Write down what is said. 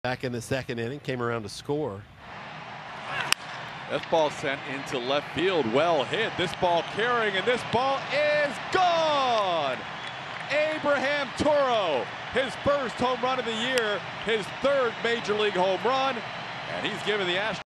Back in the second inning, came around to score. This ball sent into left field, well hit. This ball carrying, and this ball is gone! Abraham Toro, his first home run of the year, his third major league home run, and he's given the Astros